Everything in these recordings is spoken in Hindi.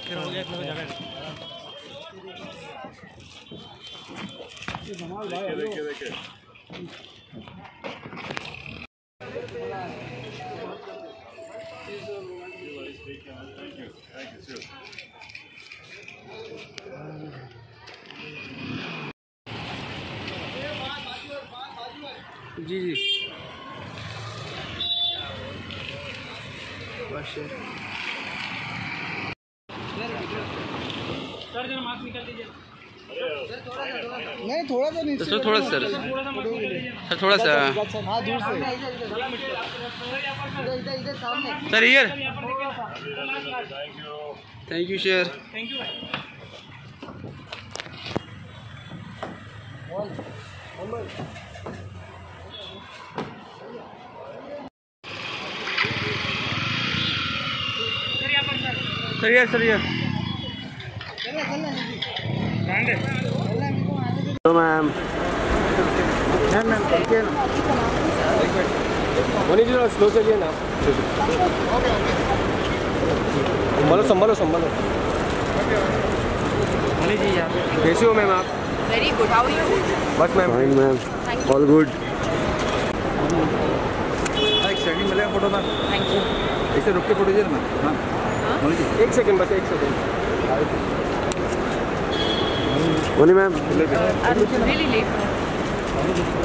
हो गया इतना जगह। देखिए जी जी सर जरा मास्क निकाल दीजिए। नहीं थोड़ा सा नहीं सर, थोड़ा सर थोड़ा सा हाँ दूर से sir here. Thank you sir. Thank you भाई। Sir here sir here. Hello ma'am. Mani जी स्लो चलिए ना। संभालो संभालो। मनी जी यार कैसे हो मैम आप? Very good, how are you? बस ma'am. Fine ma'am, all good. एक सेकंड मिलेगा फोटो मैम। Thank you. ऐसे रुक के फोटो दीजिए ना मैम। मनी जी एक सेकंड बस, एक second. Mani ma'am. I'm really late. Thank you.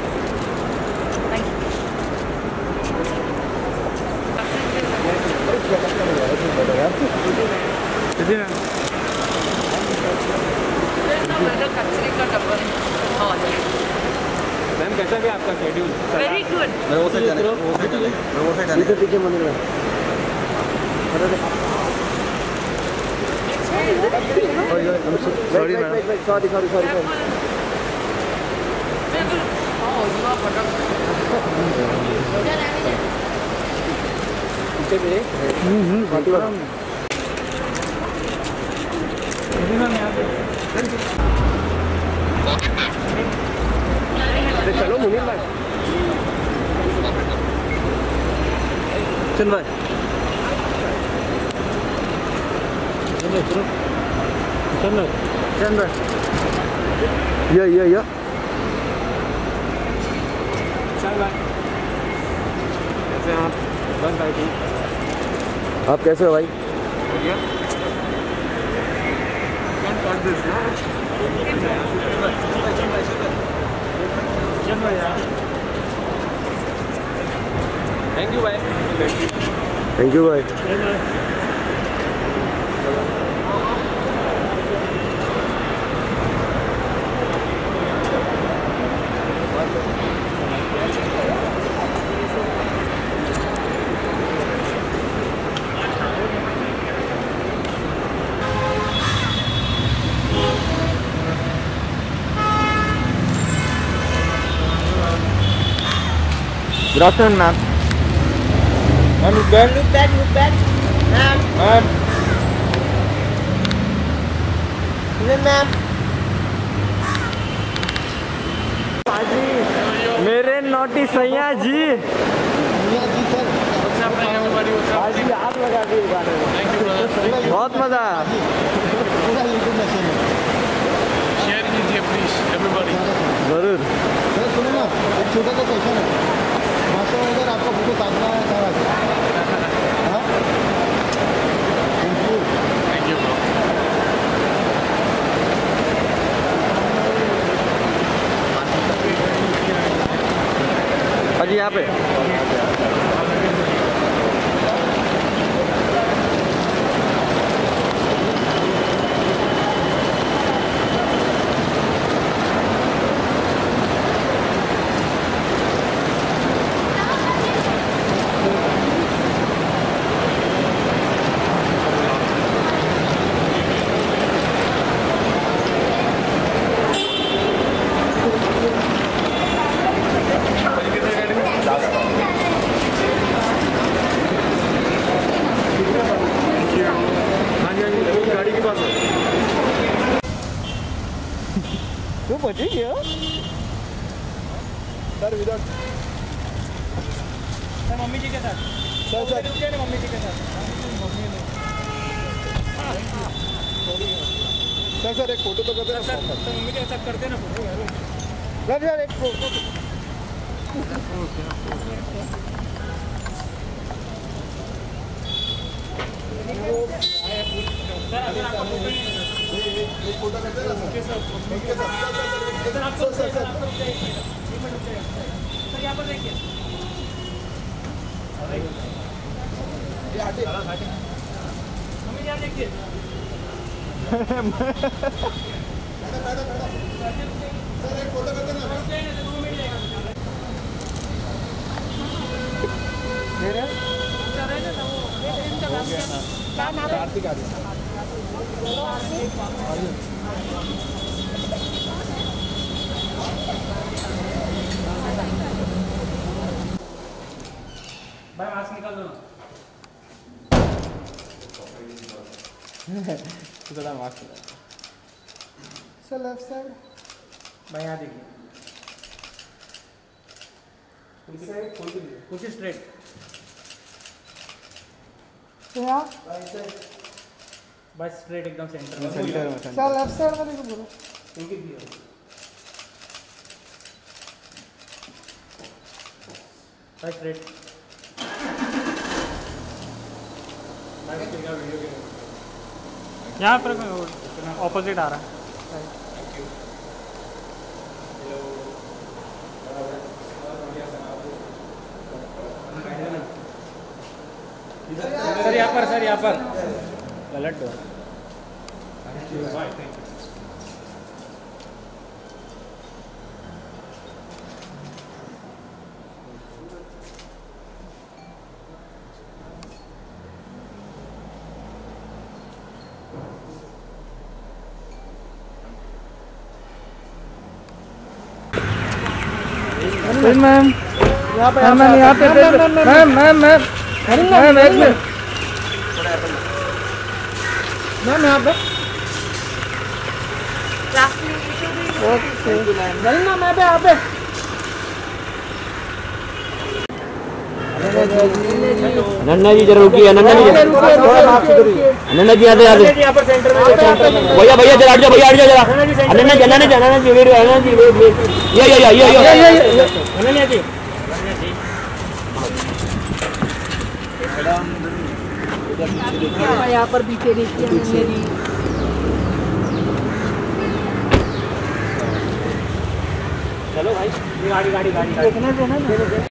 जी ma'am. There's no weather considering the double hall. Ma'am कैसा भी आपका शेड्यूल? Very good. मैं वो साइड जाने मैं वो साइड जाने देखिए Mani ma'am. Sorry ma'am. Sorry. Oh, you are चलो मुनीर भाई। चल भाई। चल भाई। या चल भाई। कैसे हैं आप? बस भाई ठीक। आप कैसे हो भाई? बढ़िया। थैंक यू भाई। थैंक यू भाई। Good afternoon, ma'am. Ma'am, look back. Ma'am. ma'am. मेरे नोटी सैया जी। आज ही आग लगा दी गाने में। बहुत मजा आया। शेयर कीजिए प्लीज एवरीबॉडी। जरूर। सर सुनो ना, एक छोटा सा क्वेश्चन है। मास्टर अगर आपका फोटो सामने आया था हाँ थैंक यू ब्रो। अजी यहाँ पे तू पहुंची गया सर विदाउट सर मम्मी जी के साथ सर मम्मी जी के साथ। सर एक फोटो तो कर देना सर। मम्मी के साथ करते ना फोटो यार एक फोटो एक फोटो कर देना सर। उनके साथ सर यहाँ पर देखिए ये हटे मम्मी यहाँ देखिए सर एक फोटो कर देना कार्तिक आ गया भाई मास्क निकाल दो थोड़ा मास्क सर लेफ्ट साइड भाई यहाँ देखिए कुछ स्ट्रेट बस स्ट्रेट एकदम सेंटर में सेंटर में सर लेफ्ट साइड वाले को बोलो बस स्ट्रेट यहाँ पर ऑपोजिट आ रहा है सर यहाँ पर गलत डोर मैम यहाँ पे मैम यहाँ पे मैम एक मिनट मैम यहाँ पे ओके ना मैं पे यहाँ पे अनन्या जी जरा रुकिए अनन्या जी अनन्या जी यहाँ पर सेंटर में भैया जरा हट जाओ भैया हट जाओ जरा अनन्या जी वेट अनन्या जी ये अनन्या जी यहाँ पर पीछे देखिए मेरी चलो भाई गाड़ी